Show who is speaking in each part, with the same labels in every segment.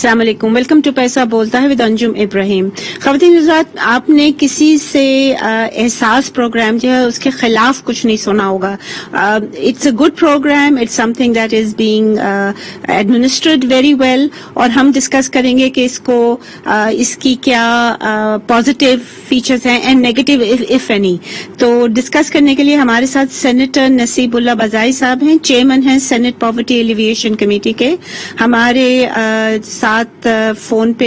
Speaker 1: السلام علیکم. Welcome to پیسہ بولتا ہے ود انجم ابراہیم. خواتین حضرات, آپ نے کسی سے احساس پروگرام جو ہے اس کے خلاف کچھ نہیں سنا ہوگا. It's a good programme, it's some thing that is being administered very well, اور ہم ڈسکس کریں گے کہ اس کی کیا پازیٹیو فیچرز ہیں اینڈ نیگیٹو اف اینی. تو ڈسکس کرنے کے لیے ہمارے ساتھ سینیٹر نصیب اللہ بازائی صاحب ہیں, چیئرمین ہیں سینٹ پاورٹی ایلیویشن کمیٹی کے. ہمارے ساتھ فون پہ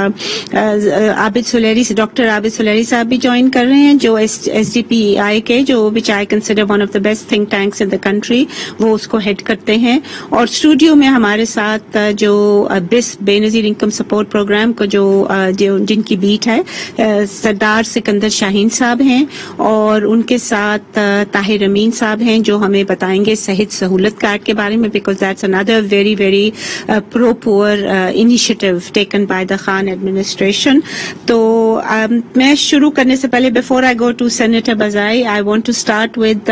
Speaker 1: ڈاکٹر عابد سلیری صاحب بھی جوائن کر رہے ہیں, جو S D P I K, جو which I consider one of the best think tanks in the country, وہ اس کو ہیڈ کرتے ہیں. اور اسٹوڈیو میں ہمارے ساتھ جو بس بے نظیر انکم سپورٹ پروگرام کو جن کی بیٹ ہے سردار سکندر شاہین صاحب ہیں, اور ان کے ساتھ طاہر امین صاحب ہیں جو ہمیں بتائیں گے صحت سہولت کارڈ کے بارے میں, because that's another very very pro-poor initiative taken by the Khan administration. تو میں شروع کرنے سے پہلے before I go to Senator Bazai, I want to start with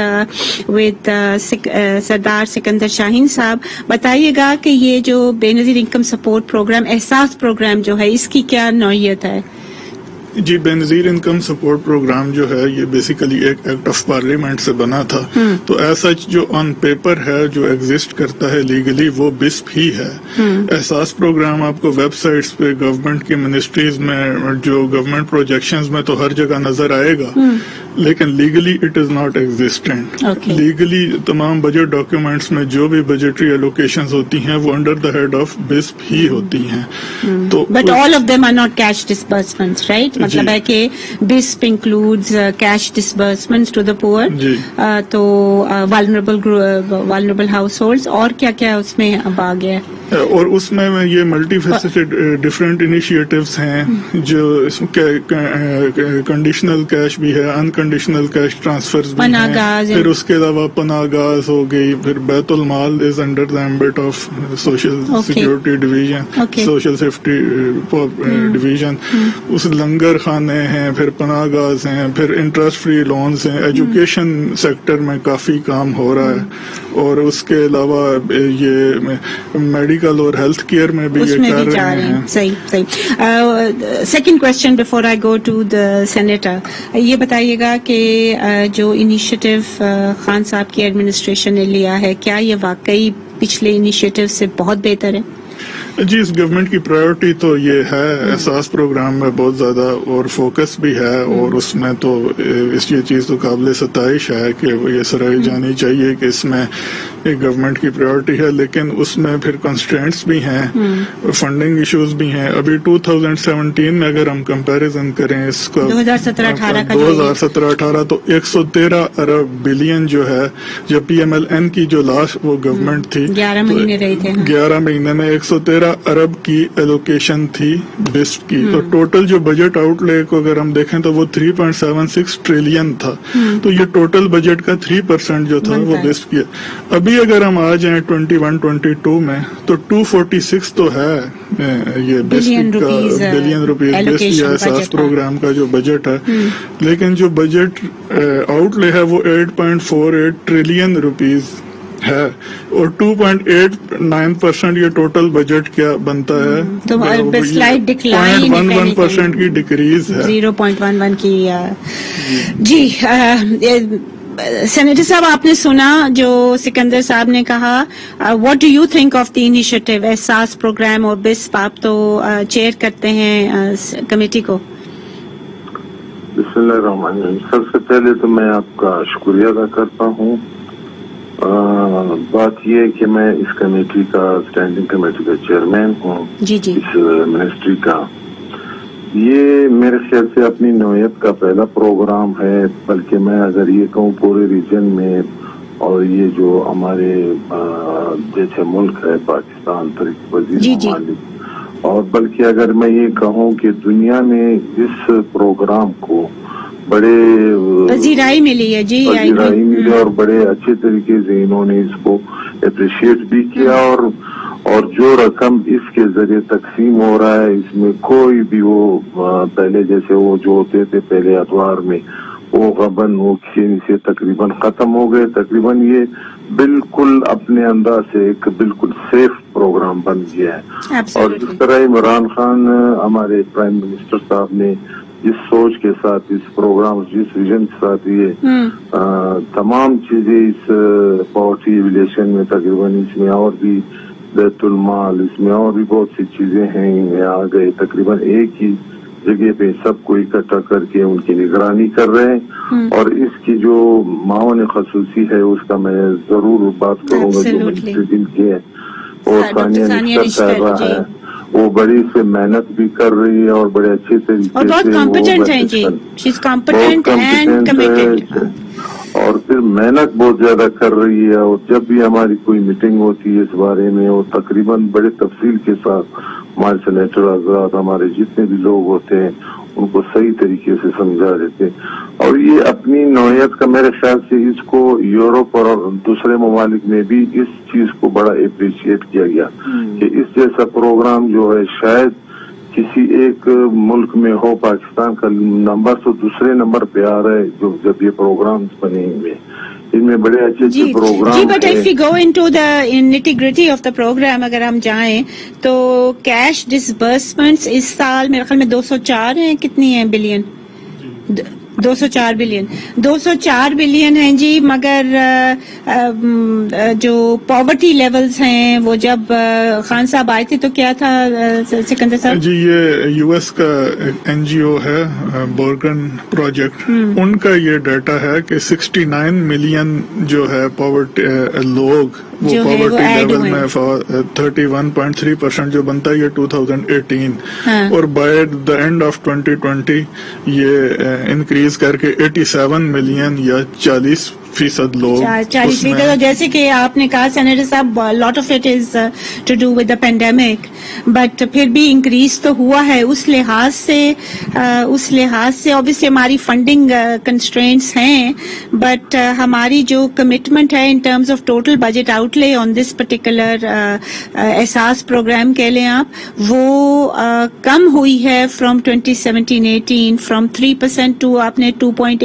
Speaker 1: سردار سکندر شاہین صاحب. بتائیے گا کہ یہ جو Benazir income support programme, Ehsaas programme جو ہے, اس کی کیا نوعیت ہے؟
Speaker 2: جی, بے نظیر انکم سپورٹ پروگرام جو ہے یہ بیسیکلی ایک ایکٹ آف پارلیمنٹ سے بنا تھا. تو ایسا جو آن پیپر ہے, جو ایگزسٹ کرتا ہے لیگلی, وہ بسپ ہی ہے. احساس پروگرام آپ کو ویب سائٹس پہ گورنمنٹ کی منسٹریز میں, جو گورنمنٹ پروجیکشنز میں تو ہر جگہ نظر آئے گا, لیکن legally it is not existent. Legally تمام بجٹ ڈاکیومنٹس میں جو بھی بجٹری ایلوکیشنز ہوتی ہیں وہ under the head of BISP ہی ہوتی ہیں. تو
Speaker 1: but all of them are not cash disbursements, right? مطلب ہے کہ BISP includes cash disbursements to the poor, تو vulnerable households, اور کیا کیا اس میں اب آ گیا؟
Speaker 2: اور اس میں یہ ملٹی فیسٹڈ ڈفرینٹ انیشیٹوز ہیں, جو کنڈیشنل کیش بھی ہے, انکنڈیشنل کیش ٹرانسفرز بھی ہیں, پھر اس کے علاوہ پناہ گاز ہو گئی, پھر Baitulmal is under the ambit of social security division, social safety division. اس لنگر خانے ہیں, پھر پناہ گاز ہیں, پھر انٹرسٹ فری لونز ہیں. ایجوکیشن سیکٹر میں کافی کام ہو رہا ہے, اور اس کے علاوہ یہ میڈیکل اور ہیلتھ کیئر میں بھی یہ کر رہے ہیں.
Speaker 1: صحیح. Second question before I go to the senator, یہ بتائیے گا کہ جو انیشیٹو خان صاحب کی ایڈمنسٹریشن نے لیا ہے, کیا یہ واقعی پچھلے انیشیٹو سے بہت بہتر ہے؟
Speaker 2: جی, اس گورنمنٹ کی پرائیورٹی تو یہ ہے. احساس پروگرام میں بہت زیادہ اور فوکس بھی ہے, اور اس میں تو یہ چیز تو قابل ستائش ہے کہ یہ سراہی جانی چاہیے کہ اس میں ایک گورنمنٹ کی پرائیورٹی ہے, لیکن اس میں پھر کنسٹرینٹس بھی ہیں, فنڈنگ ایشوز بھی ہیں. ابھی 2017 میں اگر ہم کمپیریزن کریں اس کا 2017-18, تو 113 ارب بلین جو ہے, جو پی ایم ایل این کی جو لاسٹ وہ گورنمنٹ تھی,
Speaker 1: 11 مہینے رہی تھے,
Speaker 2: 11 مہینے میں 113 ارب کی ایلوکیشن تھی بسپ کی. تو ٹوٹل جو بجٹ آؤٹ لے کو اگر ہم دیکھیں تو وہ 3.76 ٹریلین تھا. تو یہ ٹوٹل بجٹ کا 3% جو تھا وہ بسپ کیا. ابھی اگر ہم آ جائیں 21-22 میں تو 246 تو ہے یہ بلین روپیز بسپ یا احساس پروگرام کا جو بجٹ ہے, لیکن جو بجٹ آؤٹ لے ہے وہ 8.48 ٹریلین روپیز ہے, اور 2.89% یہ ٹوٹل بجٹ کیا بنتا ہے,
Speaker 1: تو
Speaker 2: 0.11% کی ڈکریز ہے,
Speaker 1: 0.11 کی. جی سینیٹر صاحب, آپ نے سنا جو سکندر صاحب نے کہا, what do you think of the initiative Ehsaas programme اور بسپ؟ آپ تو چیئر کرتے ہیں کمیٹی کو.
Speaker 3: بسم اللہ الرحمن الرحیم. سب سے پہلے تو میں آپ کا شکریہ ادا کرتا ہوں. بات یہ ہے کہ میں اس کمیٹی کا, اسٹینڈنگ کمیٹی کا چیئرمین ہوں اس منسٹری کا. یہ میرے خیال سے اپنی نوعیت کا پہلا پروگرام ہے, بلکہ میں اگر یہ کہوں پورے ریجن میں, اور یہ جو ہمارے جیسے ملک ہے پاکستان, ترقی پذیر ممالک, اور بلکہ اگر میں یہ کہوں کہ دنیا میں اس پروگرام کو بڑے
Speaker 1: پذیرائی ملی ہے,
Speaker 3: پذیرائی ملی, اور بڑے اچھے طریقے سے انہوں نے اس کو اپریشیٹ بھی کیا. اور جو رقم اس کے ذریعے تقسیم ہو رہا ہے, اس میں کوئی بھی وہ پہلے جیسے وہ جو ہوتے تھے پہلے اتوار میں, وہ غبن وہ کھیل سے تقریباً ختم ہو گئے. تقریباً یہ بالکل اپنے انداز سے ایک بالکل سیف پروگرام بن گیا ہے. اور جس طرح عمران خان ہمارے پرائم منسٹر صاحب نے جس سوچ کے ساتھ اس پروگرام جس ویژن کے ساتھ یہ تمام چیزیں اس پاورٹی ایویلیشن میں تقریباً اس میں اور بھی بیت المال اس میں اور بھی بہت سی چیزیں ہیں آ گئے. تقریباً ایک ہی جگہ پہ سب کو اکٹھا کر کے ان کی نگرانی کر رہے ہیں. اور اس کی جو معاون خصوصی ہے اس کا میں ضرور بات کروں گا جو منسٹر دن کے ہے اور ثانیہ نشتر صاحبہ ہے. وہ بڑی سے محنت بھی کر رہی ہے اور بڑے اچھے طریقے سے اور پھر محنت بہت زیادہ کر رہی ہے. اور جب بھی ہماری کوئی میٹنگ ہوتی ہے اس بارے میں وہ تقریباً بڑے تفصیل کے ساتھ ہمارے سینیٹر حضرات ہمارے جتنے بھی لوگ ہوتے ہیں ان کو صحیح طریقے سے سمجھا دیتے ہیں. اور یہ اپنی نوعیت کا میرے خیال سے اس کو یورپ اور دوسرے ممالک میں بھی اس چیز کو بڑا اپریشیٹ کیا گیا کہ اس جیسا پروگرام جو ہے شاید کسی ایک ملک میں ہو. پاکستان کا نمبر تو دوسرے نمبر پہ آ رہا ہے جو جب یہ پروگرام بنے ہوئے ان میں بڑے اچھے اچھے پروگرام.
Speaker 1: جی but if you go into the nitty gritty of the programme اگر ہم جائیں تو کیش ڈسبرسمنٹس اس سال میرے خیال میں 204 ہیں. کتنی ہیں بلین؟ 204 بلین ہیں جی. مگر جو پاورٹی لیولز ہیں وہ جب خان صاحب آئے تھے تو کیا تھا سکندر صاحب؟
Speaker 2: جی یہ یو ایس کا این جی او ہے بورگن پروجیکٹ ان کا یہ ڈیٹا ہے کہ 69 ملین جو ہے پاورٹی لوگ وہ پاورٹی لیول میں 31.3% جو بنتا ہے یہ 2018 اور بائی دا اینڈ آف 2020 یہ انکریز کر کے 87 ملین یا 40% لوگ
Speaker 1: 40%. جیسے کہ آپ نے کہا سینیٹر صاحب lot of it is to do with the pandemic but پھر بھی انکریز تو ہوا ہے. اس لحاظ سے obviously ہماری فنڈنگ کنسٹرینٹس ہیں بٹ ہماری جو کمٹمنٹ ہے in terms of total budget outlay on this particular احساس پروگرام کہہ لیں آپ وہ کم ہوئی ہے فرام 2017-18 فرام 3% ٹو آپ نے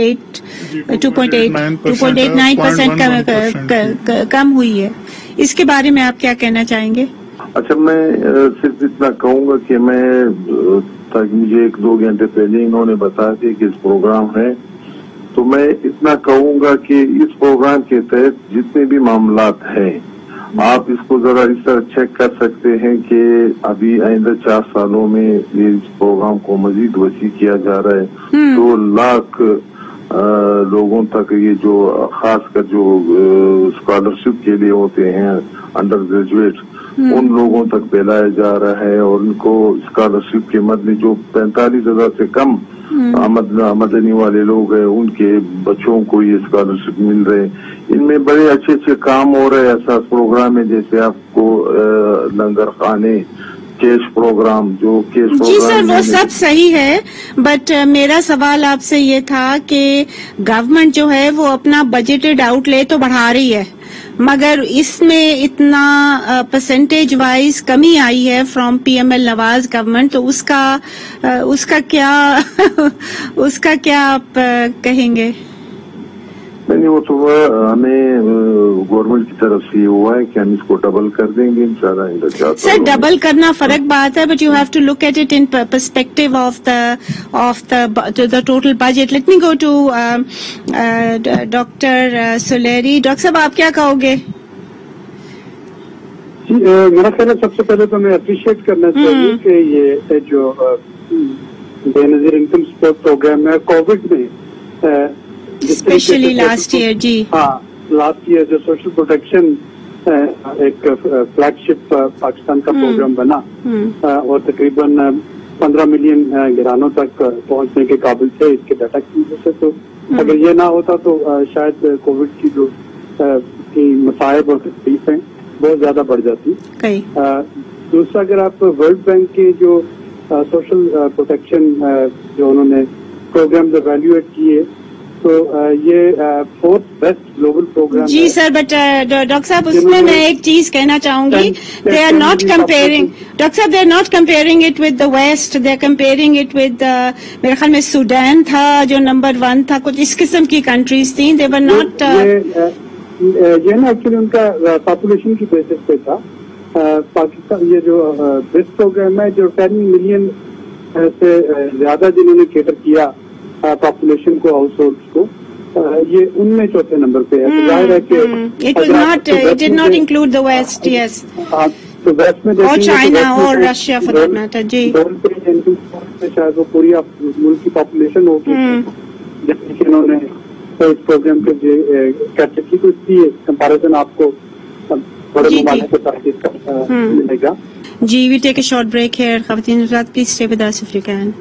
Speaker 1: 2.89% کم ہوئی ہے. اس کے بارے میں آپ کیا کہنا چاہیں گے؟
Speaker 3: اچھا میں صرف اتنا کہوں گا کہ میں تاکہ مجھے 1-2 گھنٹے پہلے انہوں نے بتا دیا کہ اس پروگرام ہے تو میں اتنا کہوں گا کہ اس پروگرام کے تحت جتنے بھی معاملات ہیں آپ اس کو ذرا اس طرح چیک کر سکتے ہیں کہ ابھی آئندہ 4 سالوں میں اس پروگرام کو مزید وسیع کیا جا رہا ہے. 2 لاکھ لوگوں تک یہ جو خاص کر جو اسکالرشپ کے لیے ہوتے ہیں انڈر گریجویٹ ان لوگوں تک پھیلایا جا رہا ہے اور ان کو اسکالرشپ کے مدنی جو 45,000 سے کم آمدنی والے لوگ ہیں ان کے بچوں کو یہ اسکالرشپ مل رہے ہیں. ان میں بڑے اچھے اچھے کام ہو رہے ہیں. ایسا پروگرام ہے جیسے آپ کو لنگر خانے کیش پروگرام جو کیش پروگرام
Speaker 1: جی سر وہ سب صحیح ہے بٹ میرا سوال آپ سے یہ تھا کہ گورنمنٹ جو ہے وہ اپنا بجٹڈ آؤٹ لے تو بڑھا رہی ہے مگر اس میں اتنا پرسنٹیج وائز کمی آئی ہے from P M L Nawaz government تو اس کا کیا آپ کہیں گے؟
Speaker 3: نہیں وہ تو ہمیں گورنمنٹ کی طرف سے یہ ہوا ہے کہ ہم اس کو ڈبل کر دیں گے انشاءاللہ.
Speaker 1: سر ڈبل کرنا فرق بات ہے but you have to look at it in perspective of the total budget. Let me go to doctor Suleri. Doctor صاحب آپ کیا کہو گے؟
Speaker 4: میرا خیال ہے سب سے پہلے تو میں اپریشیٹ کرنا چاہیے کہ یہ جو Benazir income support programme ہے کووڈ میں
Speaker 1: اسپیشلی لاسٹ ایئر جی
Speaker 4: لاسٹ ایئر جو سوشل پروٹیکشن ایک فلیگ شپ پاکستان کا پروگرام بنا اور تقریباً 15 ملین گرانوں تک پہنچنے کے قابل تھے اس کے ڈاٹا کی وجہ سے. تو اگر یہ نہ ہوتا تو شاید کووڈ کی جو مصائب اور تکلیفیں بہت زیادہ بڑھ جاتی. دوسرا اگر آپ ورلڈ بینک کے جو سوشل پروٹیکشن جو انہوں نے پروگرام ایویلویٹ کیے تو یہ 4th बेस्ट ग्लोबल प्रोग्राम.
Speaker 1: जी सर, बट डॉक्टर साहब उसमें मैं एक चीज कहना चाहूंगी, they are not comparing, doctor साहब they are not comparing it with the west, they are comparing it with मेरे ख्याल में सूडान था जो नंबर 1 था, कुछ इस किस्म की कंट्रीज थी. दे वर नॉट
Speaker 4: ये ना एक्चुअली उनका पॉपुलेशन की बेसिस पे था. पाकिस्तान ये जो बेस्ट प्रोग्राम है, जो 10 मिलियन से ज्यादा जिन्होंने केटर किया पॉपुलेशन को, हाउस होल्ड को, ये उनमें चौथे नंबर पे है. तो जाहिर है कि
Speaker 1: it did not include the west. Yes,
Speaker 4: तो वेस्ट में
Speaker 1: और चाइना और रशिया फॉर दैट मैटर. जी,
Speaker 4: शायद वो पूरी मुल्क की पॉपुलेशन होगी जैसे इन्होंने इस प्रोग्राम के कैप्चर की. तो इसलिए कंपैरिजन आपको बड़े ममालिक के साथ इसका मिलेगा.
Speaker 1: जी, we take a short break here. ख़वातीन हज़रात, please stay with us if you can.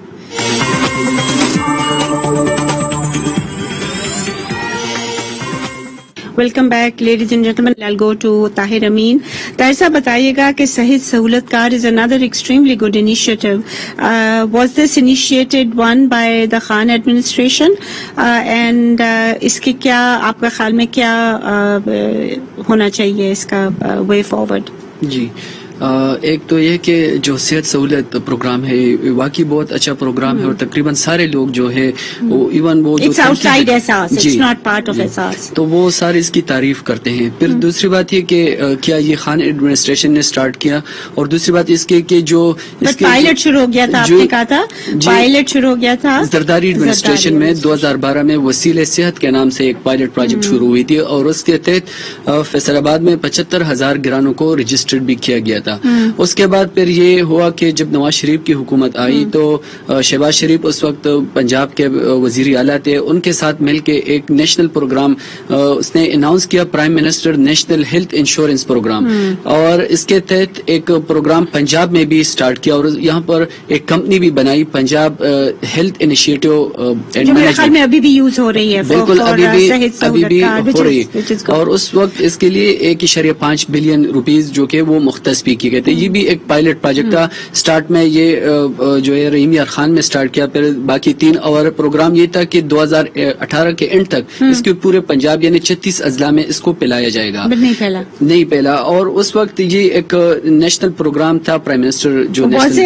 Speaker 1: Welcome back ladies and gentleman. I'll go to Tahir Amin. Tahir साहब, बताइएगा कि Sehat Sahulat card is another extremely good initiative. Was this initiated one by the Khan administration? And इसके क्या आपका ख्याल में क्या होना चाहिए इसका way forward?
Speaker 5: जी, एक तो ये कि जो सेहत सहूलत प्रोग्राम है वाकई बहुत अच्छा प्रोग्राम है, और तकरीबन सारे लोग जो है वो इवन वो
Speaker 1: It's outside एहसास, it's not part of एहसास,
Speaker 5: तो वो सारे इसकी तारीफ करते हैं. फिर दूसरी बात ये कि क्या ये खान एडमिनिस्ट्रेशन ने स्टार्ट किया, और दूसरी बात इसके कि जो
Speaker 1: पायलट शुरू हो गया था, आपने कहा था पायलट शुरू हो गया था
Speaker 5: जरदारी एडमिनिस्ट्रेशन में 2012 में वसीले सेहत के नाम से एक पायलट प्रोजेक्ट शुरू हुई थी, और उसके तहत फैसलाबाद में 75,000 घरानों को रजिस्टर्ड भी किया गया था. उसके बाद फिर ये हुआ कि जब नवाज शरीफ की हुकूमत आई तो शहबाज शरीफ उस वक्त पंजाब के वजीर आला थे, उनके साथ मिलके एक नेशनल प्रोग्राम उसने अनाउंस किया, prime minister national health insurance programme, और इसके तहत एक प्रोग्राम पंजाब में भी स्टार्ट किया, और यहाँ पर एक कंपनी भी बनाई, Punjab health initiative and management
Speaker 1: में अभी भी यूज हो रही है.
Speaker 5: बिल्कुल, अभी भी हो रही है. और उस वक्त इसके लिए 1.5 बिलियन रुपीज जो कि वो मुख्तस भी किए गए थे. ये भी एक पायलट प्रोजेक्ट था. स्टार्ट में ये जो है रहीम यार खान में स्टार्ट किया, फिर बाकी 3, और प्रोग्राम ये था कि 2018 के एंड तक इसके पूरे पंजाब यानी 36 अजला में इसको पिलाया जाएगा. नहीं पहला. और उस वक्त ये एक नेशनल प्रोग्राम था. प्राइम मिनिस्टर जो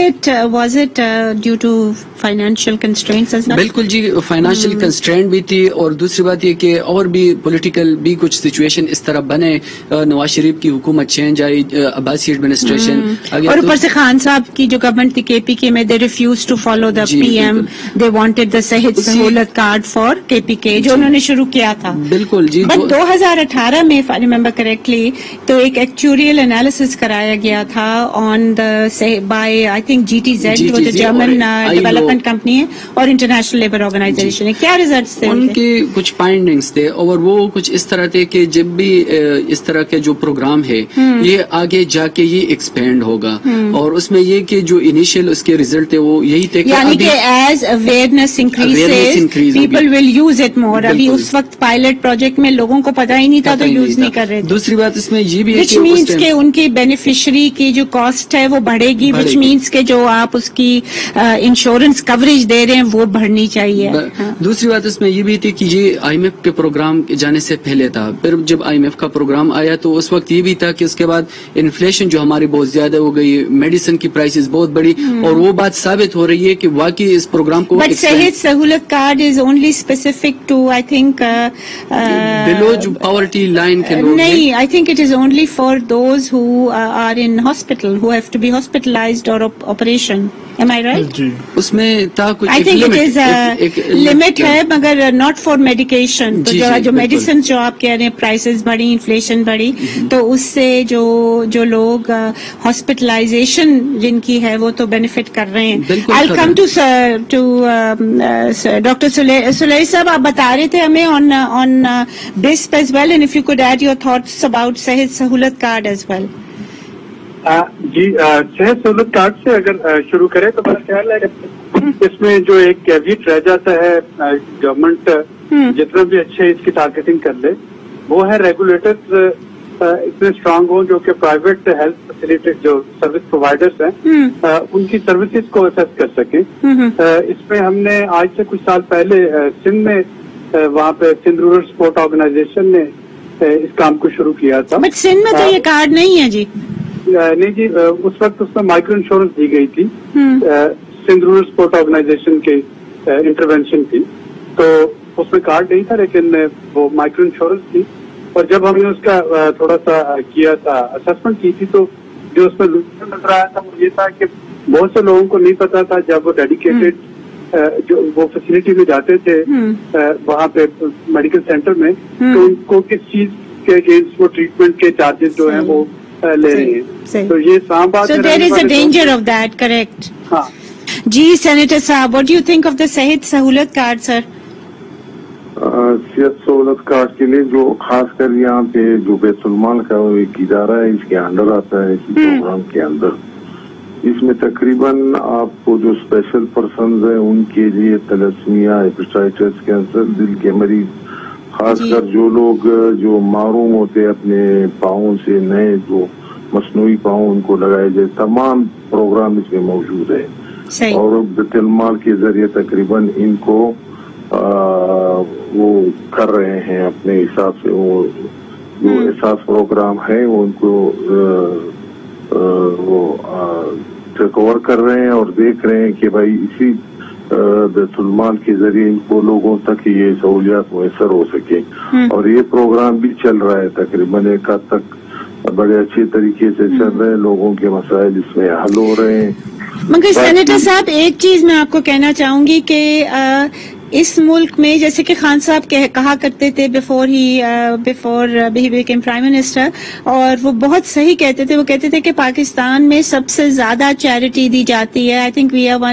Speaker 1: was it due to financial constraints?
Speaker 5: बिल्कुल जी, फाइनेंशियल कंस्ट्रेंट भी थी, और दूसरी बात ये कि और भी पॉलिटिकल भी कुछ सिचुएशन इस तरह बने, नवाज शरीफ की हुकूमत चेंज आई, अब्बासी एडमिनिस्ट्रेशन,
Speaker 1: और ऊपर से खान साहब की जो गवर्नमेंट थी केपीके में, they refuse to follow the PM, they wanted the Sehat Sahulat card for KPK जो उन्होंने शुरू किया था.
Speaker 5: बिल्कुल जी.
Speaker 1: बट 2018 में इफ आई रिमेम्बर करेक्टली तो एक एक्चुरियल एनालिसिस कराया गया था on the by I think GTZ जो जर्मन डेवलपमेंट कंपनी है और इंटरनेशनल लेबर ऑर्गेनाइजेशन है. क्या रिजल्ट्स थे
Speaker 5: उनके? कुछ फाइंडिंग्स थे, और वो कुछ इस तरह थे कि जब भी इस तरह के जो प्रोग्राम है ये आगे जाके ये एक्सपेंड होगा, और उसमें ये कि जो इनिशियल उसके रिजल्ट थे वो यही थे
Speaker 1: कि as awareness increases people will use it more. अभी उस वक्त पायलट प्रोजेक्ट में लोगों को पता ही नहीं था तो यूज नहीं कर रहे थे.
Speaker 5: दूसरी बात इसमें ये भी
Speaker 1: विच मीन्स के उनकी बेनिफिशियरी की जो कॉस्ट है वो बढ़ेगी, विच मीन्स के जो आप उसकी इंश्योरेंस कवरेज दे रहे हैं वो बढ़नी चाहिए.
Speaker 5: दूसरी बात इसमें ये भी थी कि ये IMF के प्रोग्राम जाने से पहले था. फिर जब IMF का प्रोग्राम आया तो उस वक्त ये भी था कि उसके बाद इन्फ्लेशन जो हमारी बहुत ज्यादा हो गई, मेडिसिन की प्राइसेस बहुत बढ़ी, और वो बात साबित हो रही है कि वाकई इस प्रोग्राम को.
Speaker 1: But Sehat Sahulat card is only specific to I think
Speaker 5: below जो पॉवर्टी लाइन के लोग.
Speaker 1: नहीं, I think it is only for those who are in hospital, who have to be hospitalised और ऑपरेशन. Am I right?
Speaker 5: उसमें था कुछ
Speaker 1: I think it is a limit है, मगर not for medication. तो जो मेडिसिन जो आप कह रहे हैं प्राइसेस बढ़ी, इन्फ्लेशन बढ़ी, तो उससे जो लोग हॉस्पिटलाइजेशन जिनकी है वो तो बेनिफिट कर रहे हैं. I'll come to Dr. Sulaiy साहब, आप बता रहे थे हमें on BISP as well, and if you could add your thoughts about सेहत सहूलत कार्ड as well.
Speaker 4: जी, सेहत सहूलत कार्ड से अगर शुरू करें तो मेरा ख्याल है इसमें जो एक कैवियट रह जाता है, गवर्नमेंट जितना भी अच्छे इसकी टारगेटिंग कर ले, वो है रेगुलेटर्स इतने स्ट्रांग हो जो कि प्राइवेट हेल्थ फैसिलिटीज जो सर्विस प्रोवाइडर्स हैं उनकी सर्विसेज को असेस कर सके. इसमें हमने आज से कुछ साल पहले सिंध में वहाँ पे सिंध रूरल सपोर्ट ऑर्गेनाइजेशन ने इस काम को शुरू किया था।
Speaker 1: बट सिंध में तो ये कार्ड नहीं है जी।
Speaker 4: नहीं जी, उस वक्त उसमें माइक्रो इंश्योरेंस दी गई थी सिंध रूरल सपोर्ट ऑर्गेनाइजेशन के इंटरवेंशन की, तो उसमें कार्ड नहीं था लेकिन वो माइक्रो इंश्योरेंस थी। और जब हमने उसका थोड़ा सा किया था, असेसमेंट की थी, तो जो उसमें नजर आया था वो ये था कि बहुत से लोगों को नहीं पता था जब वो डेडिकेटेड जो वो फैसिलिटी में जाते थे वहाँ पे मेडिकल सेंटर में, तो उनको किस चीज के अगेंस्ट वो ट्रीटमेंट के चार्जेस जो हैं वो ले रहे हैं। तो ये साफ बात है।
Speaker 1: So there is a danger of that, correct?
Speaker 4: हाँ
Speaker 1: जी। सेनेटर साहब, what do you think of the सेहत सहूलत कार्ड सर?
Speaker 3: सेहत सहूलत कार्ड के लिए जो खासकर यहाँ पे जो बैतुल-माल का एक इदारा है, इसके अंडर आता है, इस प्रोग्राम के अंदर, इसमें तकरीबन आपको जो स्पेशल पर्सन है उनके लिए तलस्मिया, हेपेटाइटिस, कैंसर, दिल के मरीज, खासकर जो लोग जो मारूम होते हैं अपने पाँव से, नए जो मसनूई पाँव उनको लगाए जाए, तमाम प्रोग्राम इसमें मौजूद है। और बैतुल-माल के जरिए तकरीबन इनको वो कर रहे हैं अपने हिसाब से, वो जो एहसास प्रोग्राम है वो उनको वो रिकवर कर रहे हैं और देख रहे हैं कि भाई इसी बैतुल-माल के जरिए इनको लोगों तक ये सहूलियात मुयसर हो सके। और ये प्रोग्राम भी चल रहा है तकरीबन एक हद तक बड़े अच्छे तरीके से चल रहे हैं, लोगों के मसाइल इसमें हल हो रहे हैं।
Speaker 1: मगर सेनेटर साहब, एक चीज मैं आपको कहना चाहूंगी कि इस मुल्क में, जैसे कि खान साहब कहा करते थे before he became prime minister, और वो बहुत सही कहते थे, वो कहते थे कि पाकिस्तान में सबसे ज्यादा चैरिटी दी जाती है। I think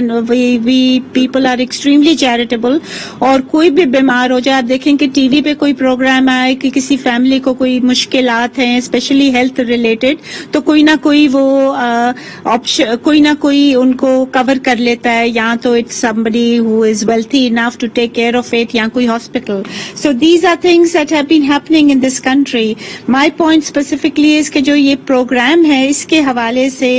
Speaker 1: we people are extremely charitable, और कोई भी बीमार हो जाए, आप देखें कि टीवी पे कोई प्रोग्राम आए कि किसी फैमिली को कोई मुश्किलात हैं स्पेशली हेल्थ रिलेटेड, तो कोई ना कोई वो ऑप्शन, कोई ना कोई उनको कवर कर लेता है, या तो it's somebody who is wealthy enough to take care of it, या कोई hospital. So these are things that have been happening in this country. My point specifically is कि जो ये प्रोग्राम है इसके हवाले से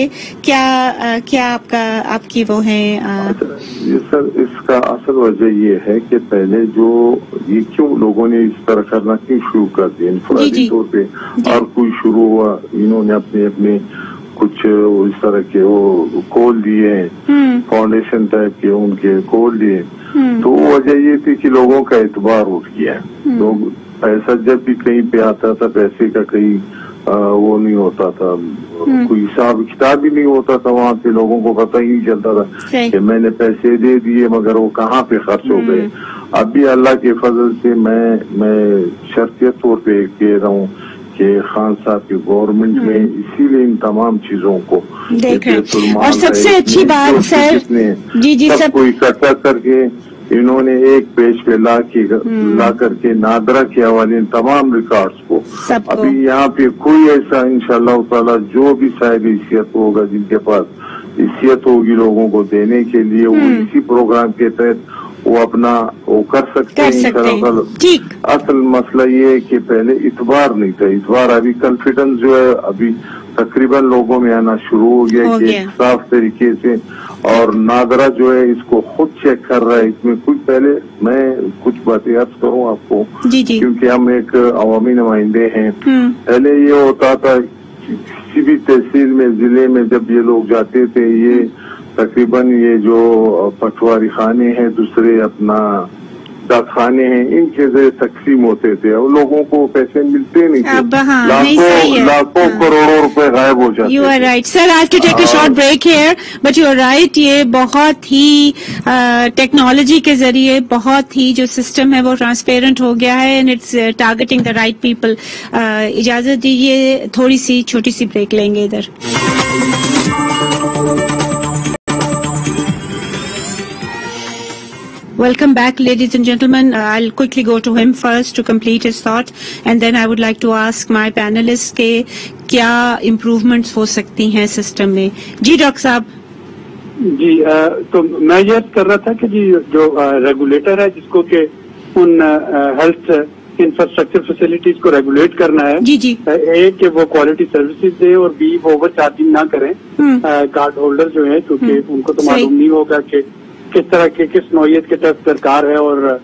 Speaker 1: क्या आपकी वो है?
Speaker 3: ये सर, इसका असल वजह ये है कि पहले जो ये क्यों लोगों ने इस तरह करना क्यों शुरू कर दिया इंफरादी तौर पे, और कोई शुरू हुआ, इन्होंने अपने कुछ इस तरह के वो खोल दिए, फाउंडेशन टाइप के उनके खोल दिए। तो वजह ये थी कि लोगों का एतबार उठ गया। लोग पैसा जब भी कहीं पे आता था, पैसे का कहीं वो नहीं होता था, कोई हिसाब किताब भी नहीं होता था, वहाँ पे लोगों को पता ही नहीं चलता था कि मैंने पैसे दे दिए मगर वो कहाँ पे खर्च हो गए। अब भी अल्लाह के फजल से मैं शर्तियत तौर पे कह रहा हूँ कि खान साहब की गवर्नमेंट में इसीलिए इन तमाम चीजों को
Speaker 1: देख रहे हैं। और सबसे अच्छी बात सर, जी
Speaker 3: सबको इकट्ठा करके इन्होंने एक पेज पे ला करके नादरा के हवाले तमाम रिकॉर्ड्स को, अभी यहाँ पे कोई ऐसा इंशाअल्लाह ताला जो भी साहिब हैसियत होगा, जिनके पास हैसियत होगी लोगों को देने के लिए, वो इसी प्रोग्राम के तहत वो अपना वो कर सकते हैं इंशाअल्लाह। असल मसला ये है कि पहले इतबार नहीं था, इतबार अभी कॉन्फिडेंस जो है अभी तकरीबन लोगों में आना शुरू हो गया कि साफ तरीके से, और नादरा जो है इसको खुद चेक कर रहा है। इसमें कुछ पहले मैं कुछ बातें अर्ज करूँ आपको, क्योंकि हम एक अवामी नुमाइंदे हैं। पहले ये होता था किसी भी तहसील में, जिले में जब ये लोग जाते थे, ये तकरीबन ये जो पटवारी खाने हैं, दूसरे अपना डाक खाने हैं, इनके जरिए तकसीम होते थे और लोगों को पैसे मिलते नहीं थे, लाखों करोड़ों रुपए गायब हो जाते।
Speaker 1: You are right sir, I have to take a short break here, but you are right, ये बहुत ही टेक्नोलॉजी के जरिए बहुत ही जो सिस्टम है वो ट्रांसपेरेंट हो गया है, and it's targeting the right people. इजाजत दीजिए, थोड़ी सी छोटी सी ब्रेक लेंगे इधर। Welcome back, ladies and gentlemen. I'll quickly go to him first to complete his thought, and then I would like to ask my panelists के क्या improvements हो सकती हैं सिस्टम में। जी डॉक्टर साहब।
Speaker 4: जी तो मैं ये कर रहा था कि जी जो रेगुलेटर है जिसको के उन हेल्थ इंफ्रास्ट्रक्चर फैसिलिटीज को रेगुलेट करना है,
Speaker 1: जी जी,
Speaker 4: एक कि वो क्वालिटी सर्विसेज दे और बी वो ओवर चार्जिंग ना करें कार्ड होल्डर जो है, क्योंकि उनको तो मालूम नहीं होगा कि किस तरह के किस नौयत के तहत सरकार है और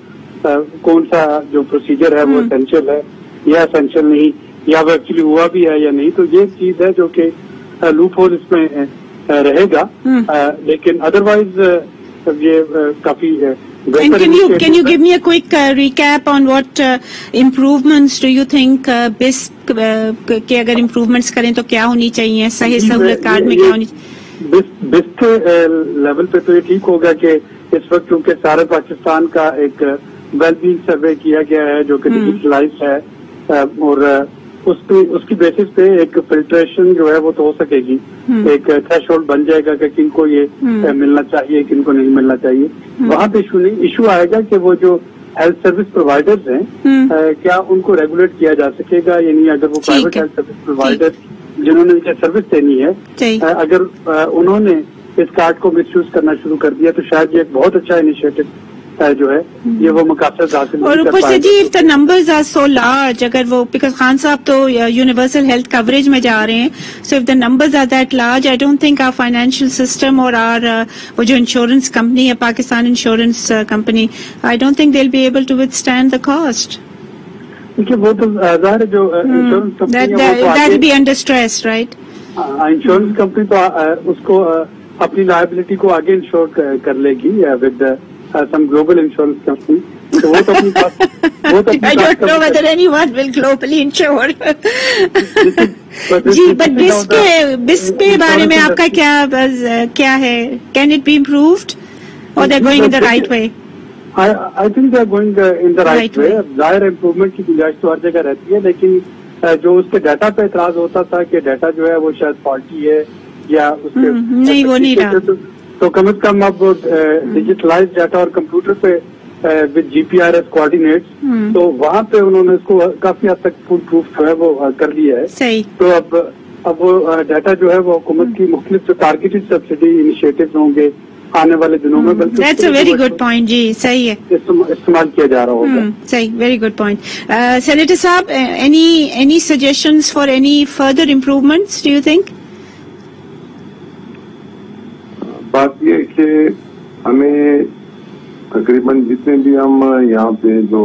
Speaker 4: کون سا جو پروسیجر ہے وہ اسینشیل ہے یا اسینشیل نہیں, یا وہ ایکچولی ہوا بھی ہے یا نہیں. تو یہ چیز ہے جو کہ لوپ ہول اس میں رہے گا, لیکن ادروائز یہ کافی
Speaker 1: And can you give me a quick recap on what improvements do you think BISP کے اگر improvements کریں تو کیا ہونی چاہیے, صحیح سہولت کارڈ میں کیا ہونی چاہیے؟
Speaker 4: BISP لیول پہ تو یہ ٹھیک ہوگا کہ اس وقت کیونکہ سارے پاکستان کا ایک ویل بینگ سروے کیا گیا ہے جو کہ ڈیجیٹلائز ہے, اور اس کی بیسس پہ ایک فلٹریشن جو ہے وہ تو ہو سکے گی, ایک تھریش ہولڈ بن جائے گا کہ کن کو یہ ملنا چاہیے کن کو نہیں ملنا چاہیے. وہاں پہ ایشو آئے گا کہ وہ جو ہیلتھ سروس پرووائڈرز ہیں کیا ان کو ریگولیٹ کیا جا سکے گا, یعنی اگر وہ پرائیویٹ ہیلتھ سروس پرووائڈر جنہوں نے سروس دینی ہے اگر انہوں نے اس کارڈ کو مس یوز کرنا شروع کر دیا تو شاید یہ ایک بہت اچھا انیشیٹو جو ہے یہ وہ مقاصد حاصل
Speaker 1: اور اوپر سے جی if the numbers are so large, اگر وہ because خان صاحب تو یونیورسل ہیلتھ کوریج میں جا رہے ہیں, so if the numbers are that large, I don't think our financial system اور our وہ جو انشورنس کمپنی ہے Pakistan insurance company, I don't think they'll be able to withstand the cost.
Speaker 4: کیونکہ وہ تو ظاہر ہے جو insurance company
Speaker 1: that will be under stress, right?
Speaker 4: Insurance company تو اس کو اپنی لائبلٹی کو آگے انشور کر لے گی with some global insurance company. So وہ تو اپنی I
Speaker 1: don't know whether anyone will globally insure. G, but BISP کے بارے میں آپ کا کیا ہے? Can it be improved or they're going in the right way?
Speaker 4: I think they're going in the right way. ظاہر امپروومنٹ کی گنجائش تو ہر جگہ رہتی ہے, لیکن جو اس کے ڈیٹا پہ اعتراض ہوتا تھا کہ ڈیٹا جو ہے وہ شاید فالٹی ہے یا اس کے
Speaker 1: نہیں وہ نہیں رہا,
Speaker 4: تو کم از کم اب ڈیجیٹلائز ڈیٹا اور کمپیوٹر پہ وتھ GPRS کوآرڈینیٹس, تو وہاں پہ انہوں نے اس کو کافی حد تک فول پروف جو ہے وہ کر لیا ہے. تو اب وہ ڈیٹا جو ہے وہ حکومت کی مختلف جو ٹارگیٹڈ سبسڈی انیشیٹوز ہوں گے آنے والے دنوں میں, بلکہ
Speaker 1: That's a very good point, جی صحیح ہے,
Speaker 4: استعمال کیا جا رہا ہوگا.
Speaker 1: صحیح, very good point. Senator صاحب, any suggestions for any further improvements do you think?
Speaker 3: بات یہ کہ ہمیں تقریباً جتنے بھی ہم یہاں پہ جو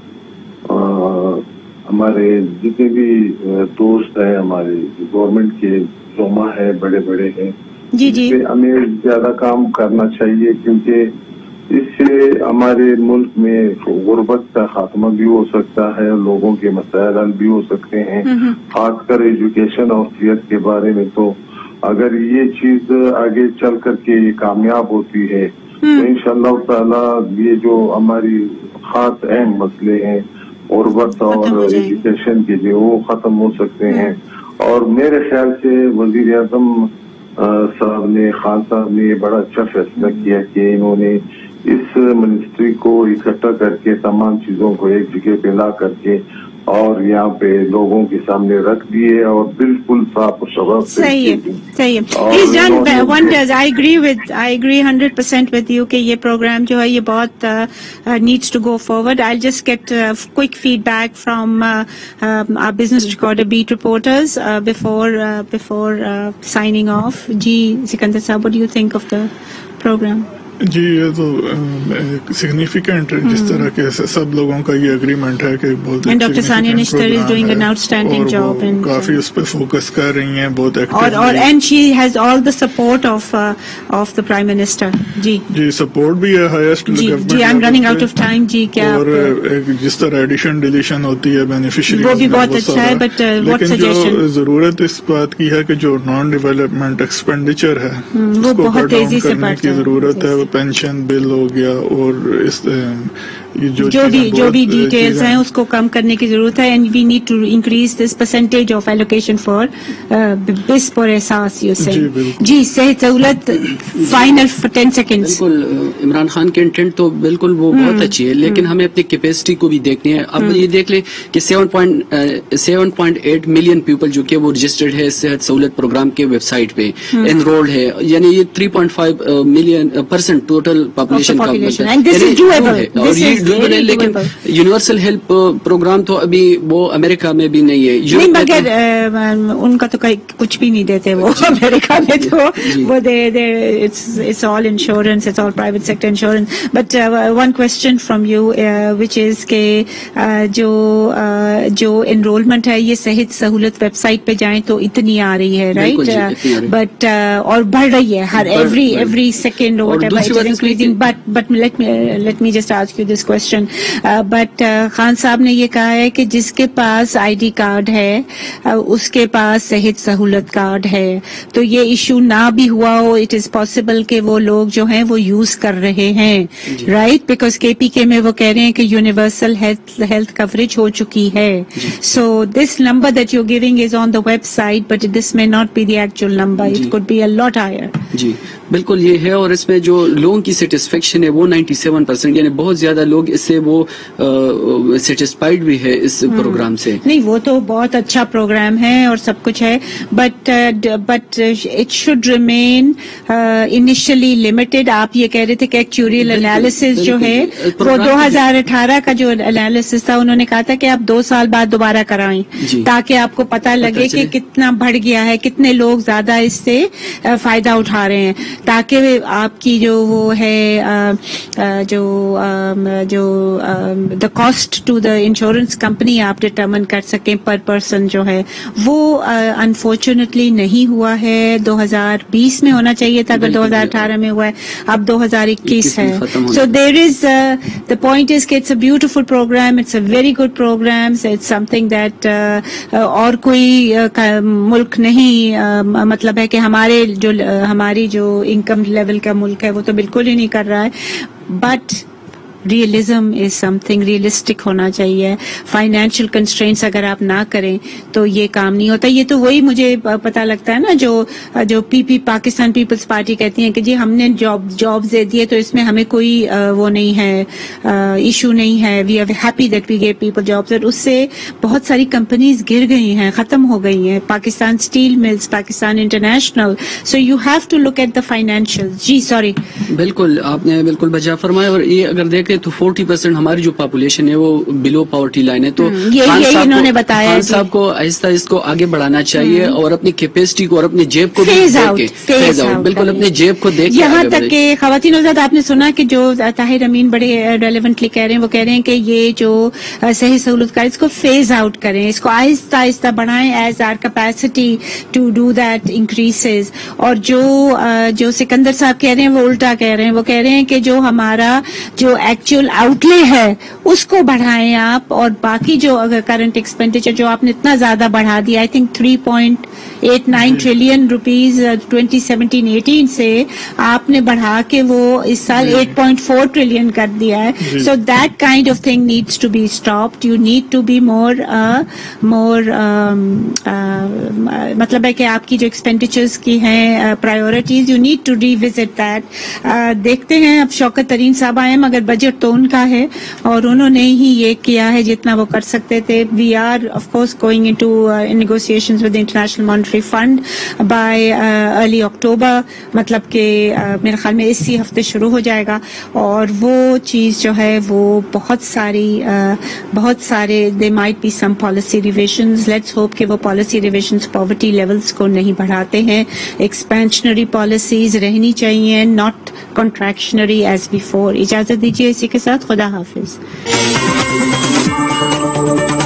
Speaker 3: ہمارے جتنے بھی دوست ہیں ہمارے غورنمنٹ کے زوما ہے بڑے بڑے ہیں,
Speaker 1: جی
Speaker 3: ہمیں زیادہ کام کرنا چاہیے, کیونکہ اس سے ہمارے ملک میں غربت کا خاتمہ بھی ہو سکتا ہے, لوگوں کے مسائل حل بھی ہو سکتے ہیں, خاص کر ایجوکیشن اور صحت کے بارے میں. تو اگر یہ چیز آگے چل کر کے کامیاب ہوتی ہے تو انشاءاللہ تعالی یہ جو ہماری خاص اہم مسئلے ہیں غربت اور ایجوکیشن کے جو وہ ختم ہو سکتے ہیں. اور میرے خیال سے وزیر اعظم صاحب نے خان صاحب نے یہ بڑا اچھا فیصلہ کیا کہ انہوں نے اس منسٹری کو اکٹھا کر کے تمام چیزوں کو ایک جگہ پہ لا کر کے اور یہاں پہ لوگوں کے سامنے رکھ دیے اور بالکل صاف و شفاف.
Speaker 1: صحیح ہے. He's done wonders. I agree 100% with you کہ یہ پروگرام جو ہے یہ بہت needs to go forward. I'll just get quick feedback from our business recorder beat reporters before signing off. جی سکندر صاحب, what do you think of the program?
Speaker 2: جی یہ تو significant ہے, جس طرح کے سب لوگوں کا یہ اگریمنٹ ہے کہ بہت
Speaker 1: doctor Sania Nishtar is doing an outstanding job,
Speaker 2: کافی اس پہ فوکس کر رہی ہیں بہت ایکٹیولی,
Speaker 1: اور and she has all the support of the prime minister. جی
Speaker 2: سپورٹ بھی ہے ہائیسٹ گورنمنٹ.
Speaker 1: جی I'm running out of time. جی کیا
Speaker 2: اور جس طرح ایڈیشن ڈیلیشن ہوتی ہے بینیفیشری
Speaker 1: وہ بھی بہت اچھا ہے, بٹ واٹ سجیشن,
Speaker 2: جو ضرورت اس بات کی ہے کہ جو نان ڈیولپمنٹ ایکسپینڈیچر ہے
Speaker 1: وہ بہت تیزی سے
Speaker 2: کرنے کی ضرورت ہے. پینشن بل ہو گیا اور اس
Speaker 1: جو بھی ڈیٹیلز ہیں اس کو کم کرنے کی ضرورت ہے, and we need to increase this percentage of allocation for بس فار احساس. یو سے جی صحت سہولت فائنل 10 سیکنڈز.
Speaker 5: بالکل عمران خان کے انٹینٹ تو بالکل وہ بہت اچھی ہے, لیکن ہمیں اپنی کیپیسٹی کو بھی دیکھنی ہے. اب یہ دیکھ لیں کہ 7.8 ملین پیپل جو کہ وہ رجسٹرڈ ہے صحت سہولت پروگرام کے ویب سائٹ پہ انرولڈ ہے, یعنی یہ 3.5% ٹوٹل پاپولیشن کا ہے, اور یہ ڈویبل ہے, لیکن یونیورسل ہیلپ پروگرام تو ابھی وہ امریکہ میں بھی نہیں ہے.
Speaker 1: نہیں, مگر ان کا تو کچھ بھی نہیں دیتے وہ امریکہ میں, تو وہ it's all insurance, it's all private sector insurance. But one question from you which is کہ جو enrollment ہے یہ صحت سہولت ویب سائٹ پہ جائیں تو اتنی آ رہی ہے, رائٹ, بٹ اور بڑھ رہی ہے ہر every second or whatever it is increasing. But let me just ask you this question. But Khan صاحب نے یہ کہا ہے کہ جس کے پاس ID کارڈ ہے اس کے پاس صحت سہولت کارڈ ہے, تو یہ ایشو نہ بھی ہوا ہو, اٹ از پاسبل کہ وہ لوگ جو ہیں وہ یوز کر رہے ہیں, رائٹ, بیکاز KPK میں وہ کہہ رہے ہیں کہ یونیورسل ہیلتھ کوریج ہو چکی ہے. So this number that you giving is on the website, but this may not be the actual number, it could be a lot higher.
Speaker 5: جی بالکل یہ ہے, اور اس میں جو لوگوں کی سیٹسفیکشن ہے وہ 97%, یعنی بہت زیادہ لوگ اس سے وہ سیٹسفائڈ بھی ہے اس پروگرام سے.
Speaker 1: نہیں, وہ تو بہت اچھا پروگرام ہے اور سب کچھ ہے, but it should remain initially limited. آپ یہ کہہ رہے تھے کہ ایکچوریل انالیسس جو ہے وہ 2018 کا جو انالیسس تھا انہوں نے کہا تھا کہ آپ 2 سال بعد دوبارہ کرائیں تاکہ آپ کو پتہ لگے کہ کتنا بڑھ گیا ہے, کتنے لوگ زیادہ اس سے فائدہ اٹھا رہے ہیں, تاکہ آپ کی جو وہ ہے جو the cost to the insurance company آپ ڈٹرمن کر سکیں پر پرسن جو ہے. وہ انفارچونیٹلی نہیں ہوا ہے. 2020 میں ہونا چاہیے تھا, اگر 2018 میں ہوا ہے, اب 2021 ہے. سو دیر از دا پوائنٹ از کہ it's a beautiful programme, it's a very good programme, it's some thing that اور کوئی ملک نہیں, مطلب ہے کہ ہماری جو انکم لیول کا ملک ہے وہ تو بالکل ہی نہیں کر رہا ہے. But realism is something, realistic ہونا چاہیے. فائنینشیل کنسٹرینٹس اگر آپ نہ کریں تو یہ کام نہیں ہوتا. یہ تو وہی مجھے پتا لگتا ہے نا جو پاکستان پیپلز پارٹی کہتی ہیں کہ جی ہم نے جابز دے دیے تو اس میں ہمیں کوئی وہ نہیں ہے, ایشو نہیں ہے, we are happy that we give people jobs. اور اس سے بہت ساری کمپنیز گر گئی ہیں, ختم ہو گئی ہیں, Pakistan steel mills, Pakistan international. So you have to look at the financial. جی سوری,
Speaker 5: بالکل آپ نے بالکل بجا فرمایا. اور یہ اگر دیکھیں تو 40% ہماری جو پاپولیشن ہے وہ بلو پاورٹی لائن ہے. تو
Speaker 1: انہوں نے بتایا
Speaker 5: خان صاحب کو آہستہ اس کو آگے بڑھانا چاہیے اور اپنی کیپیسٹی کو اور اپنی جیب کو
Speaker 1: فیز آؤٹ,
Speaker 5: بالکل اپنی جیب کو دیکھ
Speaker 1: یہاں تک کہ خواتین حضرات آپ نے سنا کہ جو طاہر امین بڑے ریلیونٹلی کہہ رہے ہیں, وہ کہہ رہے ہیں کہ یہ جو صحت سہولت کا اس کو فیز آؤٹ کریں, اس کو آہستہ آہستہ بڑھائیں as our capacity to do that increases. اور جو سکندر صاحب کہہ رہے ہیں وہ الٹا کہہ رہے ہیں, وہ کہہ رہے ہیں کہ جو ہمارا جو ایکچوئل آؤٹ لے ہے اس کو بڑھائیں آپ, اور باقی جو اگر کرنٹ ایکسپینڈیچر جو آپ نے اتنا زیادہ بڑھا دیا, آئی تھنک 3.89 ٹریلین روپیز 2017-18 سے آپ نے بڑھا کے وہ اس سال 8.4 ٹریلین کر دیا ہے. So that kind of thing needs to be stopped. You need to be more مطلب ہے کہ آپ کی جو ایکسپینڈیچرز کی ہیں priorities, you need to revisit that. دیکھتے ہیں, اب شوکت ترین صاحب آئے مگر بجٹ تو ان کا ہے اور انہوں نے ہی یہ کیا ہے جتنا وہ کر سکتے تھے. We are of course going into negotiations with International Monetary Fund by early October, مطلب کہ میرے خیال میں اسی ہفتے شروع ہو جائے گا. اور وہ چیز جو ہے وہ بہت سارے they might be some policy revisions. Let's hope کہ وہ پالیسی ریویژنز پاورٹی لیولز کو نہیں بڑھاتے ہیں. ایکسپینشنری پالیسیز رہنی چاہیے, ناٹ کنٹریکشنری ایز بیفور. اجازت دیجیے اسی کے ساتھ, خدا حافظ.